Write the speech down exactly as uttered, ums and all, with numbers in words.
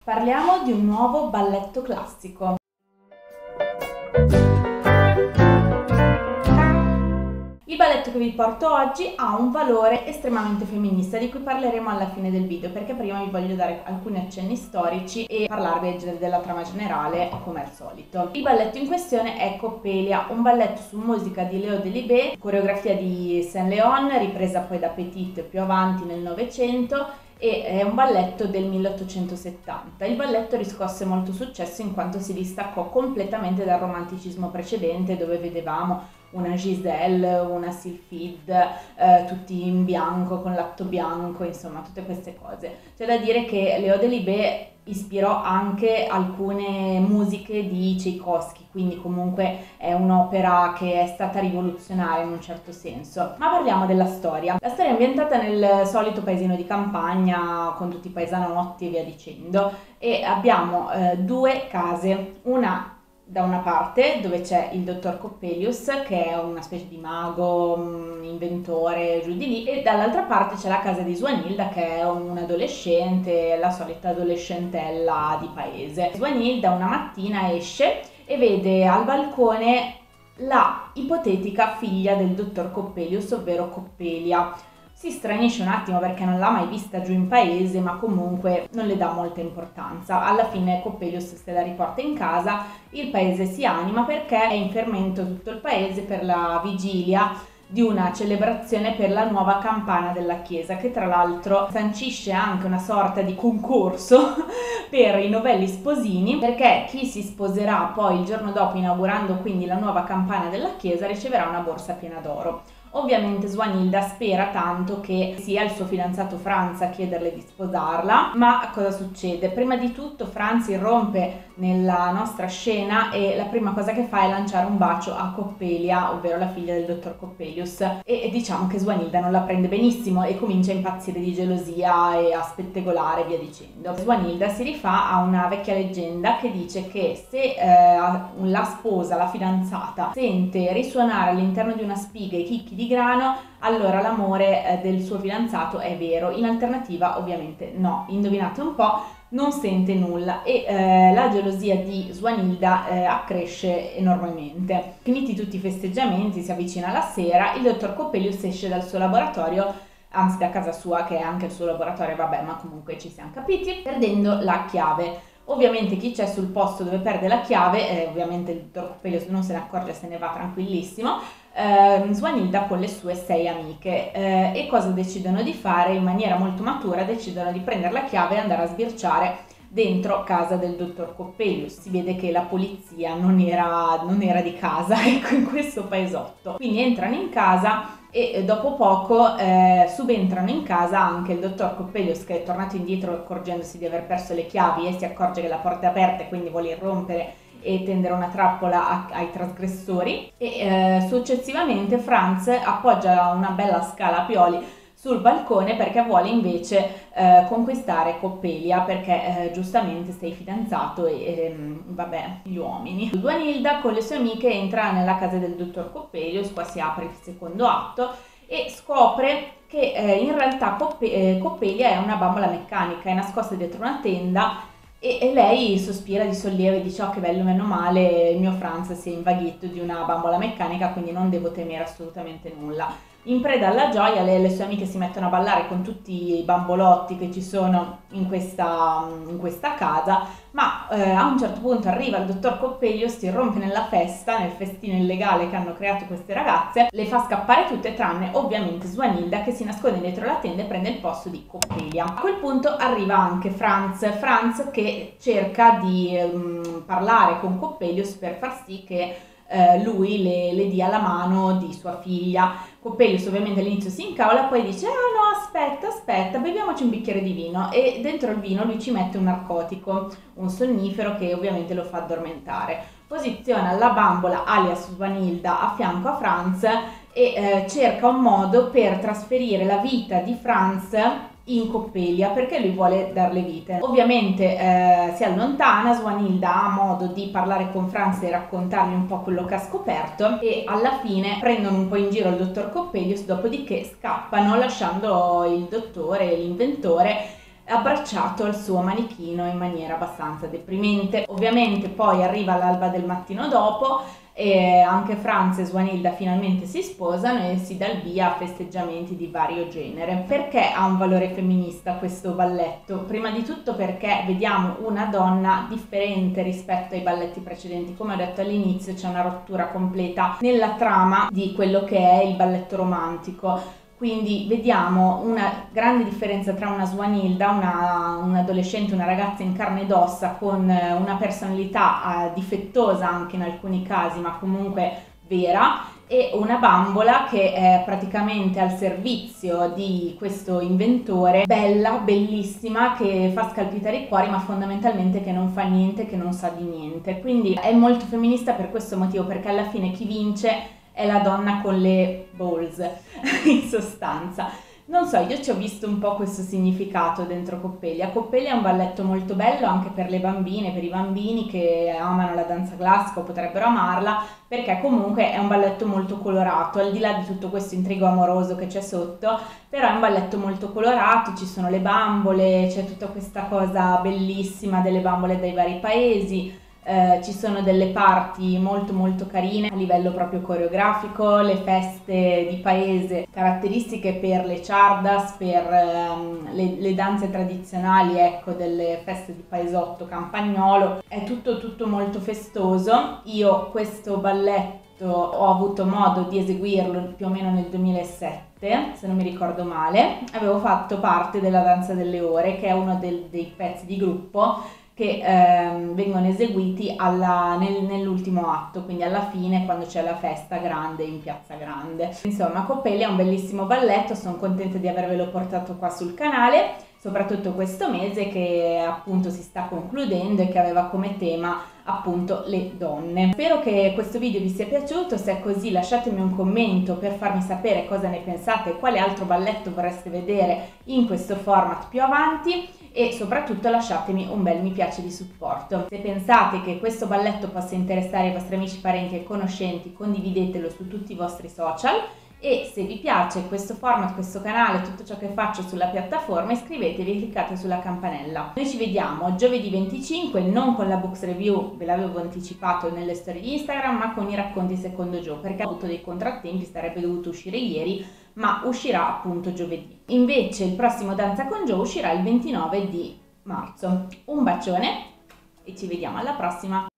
Parliamo di un nuovo balletto classico. Il balletto che vi porto oggi ha un valore estremamente femminista di cui parleremo alla fine del video, perché prima vi voglio dare alcuni accenni storici e parlarvi della trama generale come al solito. Il balletto in questione è Coppelia, un balletto su musica di Léo Delibes, coreografia di Saint-Léon, ripresa poi da Petit più avanti nel Novecento, e è un balletto del milleottocentosettanta. Il balletto riscosse molto successo in quanto si distaccò completamente dal romanticismo precedente, dove vedevamo una Giselle, una Sylphide, eh, tutti in bianco, con l'atto bianco, insomma tutte queste cose. C'è da dire che Léo Delibes ispirò anche alcune musiche di Tchaikovsky, quindi comunque è un'opera che è stata rivoluzionaria in un certo senso. Ma parliamo della storia. La storia è ambientata nel solito paesino di campagna, con tutti i paesanotti e via dicendo, e abbiamo eh, due case, una da una parte dove c'è il dottor Coppelius, che è una specie di mago, inventore, giù di lì, e dall'altra parte c'è la casa di Swanhilda, che è un adolescente, la solita adolescentella di paese. Swanhilda una mattina esce e vede al balcone la ipotetica figlia del dottor Coppelius, ovvero Coppelia. Si stranisce un attimo perché non l'ha mai vista giù in paese, ma comunque non le dà molta importanza. Alla fine Coppelius se la riporta in casa, il paese si anima perché è in fermento tutto il paese per la vigilia di una celebrazione per la nuova campana della chiesa, che tra l'altro sancisce anche una sorta di concorso per i novelli sposini, perché chi si sposerà poi il giorno dopo, inaugurando quindi la nuova campana della chiesa, riceverà una borsa piena d'oro. Ovviamente Swanhilda spera tanto che sia il suo fidanzato Franz a chiederle di sposarla, ma cosa succede? Prima di tutto Franz irrompe nella nostra scena e la prima cosa che fa è lanciare un bacio a Coppelia, ovvero la figlia del dottor Coppelius, e, e diciamo che Swanhilda non la prende benissimo e comincia a impazzire di gelosia e a spettegolare e via dicendo. Swanhilda si rifà a una vecchia leggenda che dice che se eh, la sposa, la fidanzata, sente risuonare all'interno di una spiga i chicchi di grano, allora l'amore eh, del suo fidanzato è vero. In alternativa ovviamente no. Indovinate un po', non sente nulla e eh, la gelosia di Swanhilda eh, accresce enormemente. Finiti tutti i festeggiamenti, si avvicina la sera, il dottor Coppelius esce dal suo laboratorio, anzi da casa sua, che è anche il suo laboratorio, vabbè, ma comunque ci siamo capiti, perdendo la chiave. Ovviamente chi c'è sul posto dove perde la chiave, eh, ovviamente il dottor Coppelius non se ne accorge, se ne va tranquillissimo, eh, Swanhilda con le sue sei amiche, eh, e cosa decidono di fare? In maniera molto matura decidono di prendere la chiave e andare a sbirciare dentro casa del dottor Coppelius. Si vede che la polizia non era, non era di casa, ecco, in questo paesotto. Quindi entrano in casa e dopo poco eh, subentrano in casa anche il dottor Coppelius, che è tornato indietro accorgendosi di aver perso le chiavi e si accorge che la porta è aperta e quindi vuole irrompere e tendere una trappola a, ai trasgressori, e eh, successivamente Franz appoggia una bella scala a pioli sul balcone perché vuole invece eh, conquistare Coppelia, perché eh, giustamente sei fidanzato e eh, vabbè, gli uomini. Swanhilda con le sue amiche entra nella casa del dottor Coppelius, qua si apre il secondo atto e scopre che eh, in realtà Coppe eh, Coppelia è una bambola meccanica, è nascosta dietro una tenda e, e lei sospira di sollievo e dice: oh, che bello, meno male, il mio Franz si è invaghito di una bambola meccanica, quindi non devo temere assolutamente nulla. In preda alla gioia, le, le sue amiche si mettono a ballare con tutti i bambolotti che ci sono in questa, in questa casa, ma eh, a un certo punto arriva il dottor Coppelius, si irrompe nella festa, nel festino illegale che hanno creato queste ragazze, le fa scappare tutte tranne ovviamente Swanhilda, che si nasconde dietro la tenda e prende il posto di Coppelia. A quel punto arriva anche Franz, Franz che cerca di um, parlare con Coppelius per far sì che Uh, lui le, le dia la mano di sua figlia. Coppelius ovviamente all'inizio si incavola, poi dice: ah no, aspetta, aspetta, beviamoci un bicchiere di vino, e dentro il vino lui ci mette un narcotico, un sonnifero che ovviamente lo fa addormentare. Posiziona la bambola alias Swanhilda a fianco a Franz e eh, cerca un modo per trasferire la vita di Franz in Coppelia, perché lui vuole darle vite. Ovviamente eh, si allontana, Swanhilda ha modo di parlare con Franz e raccontargli un po' quello che ha scoperto, e alla fine prendono un po' in giro il dottor Coppelius, dopodiché scappano lasciando il dottore, l'inventore, abbracciato al suo manichino in maniera abbastanza deprimente. Ovviamente poi arriva l'alba del mattino dopo e anche Franz e Swanhilda finalmente si sposano e si dà il via a festeggiamenti di vario genere. Perché ha un valore femminista questo balletto? Prima di tutto perché vediamo una donna differente rispetto ai balletti precedenti. Come ho detto all'inizio, c'è una rottura completa nella trama di quello che è il balletto romantico. Quindi vediamo una grande differenza tra una Swanhilda, una, un'adolescente, una ragazza in carne ed ossa con una personalità eh, difettosa anche in alcuni casi, ma comunque vera, e una bambola che è praticamente al servizio di questo inventore, bella, bellissima, che fa scalpitare i cuori, ma fondamentalmente che non fa niente, che non sa di niente. Quindi è molto femminista per questo motivo, perché alla fine chi vince è la donna con le balls, in sostanza. Non so, io ci ho visto un po' questo significato dentro Coppelia. Coppelia è un balletto molto bello anche per le bambine, per i bambini che amano la danza classica o potrebbero amarla, perché comunque è un balletto molto colorato, al di là di tutto questo intrigo amoroso che c'è sotto, però è un balletto molto colorato, ci sono le bambole, c'è tutta questa cosa bellissima delle bambole dai vari paesi. Eh, ci sono delle parti molto molto carine a livello proprio coreografico, le feste di paese caratteristiche per le ciardas, per ehm, le, le danze tradizionali, ecco, delle feste di paesotto campagnolo. È tutto tutto molto festoso. Io questo balletto ho avuto modo di eseguirlo più o meno nel duemilasette, se non mi ricordo male. Avevo fatto parte della Danza delle Ore, che è uno del, dei pezzi di gruppo che ehm, vengono eseguiti alla, nel, nell'ultimo atto, quindi alla fine, quando c'è la festa grande in Piazza Grande. Insomma, Coppelia è un bellissimo balletto, sono contenta di avervelo portato qua sul canale, soprattutto questo mese che appunto si sta concludendo e che aveva come tema appunto le donne. Spero che questo video vi sia piaciuto, se è così lasciatemi un commento per farmi sapere cosa ne pensate e quale altro balletto vorreste vedere in questo format più avanti, e soprattutto lasciatemi un bel mi piace di supporto. Se pensate che questo balletto possa interessare i vostri amici, parenti e conoscenti, condividetelo su tutti i vostri social, e se vi piace questo format, questo canale, tutto ciò che faccio sulla piattaforma, iscrivetevi e cliccate sulla campanella. Noi ci vediamo giovedì venticinque, non con la Books Review, ve l'avevo anticipato nelle storie di Instagram, ma con i racconti secondo Jo, perché ho avuto dei contrattempi, sarebbe dovuto uscire ieri, ma uscirà appunto giovedì. Invece il prossimo Danza con Jo uscirà il ventinove di marzo. Un bacione e ci vediamo alla prossima!